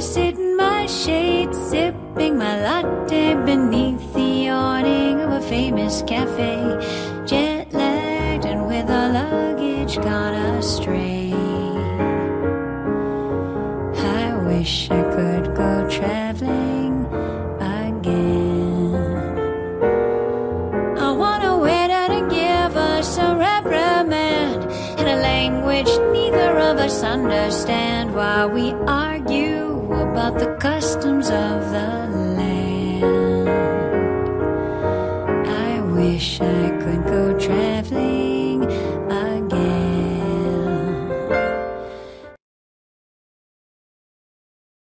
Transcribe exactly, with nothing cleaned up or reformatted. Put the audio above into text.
sit in my shade, sipping my latte beneath the awning of a famous cafe, jet-lagged and with our luggage gone astray. I wish I could go traveling again. I want a widow to give us a reprimand in a language neither of us understand, while we argue about the customs of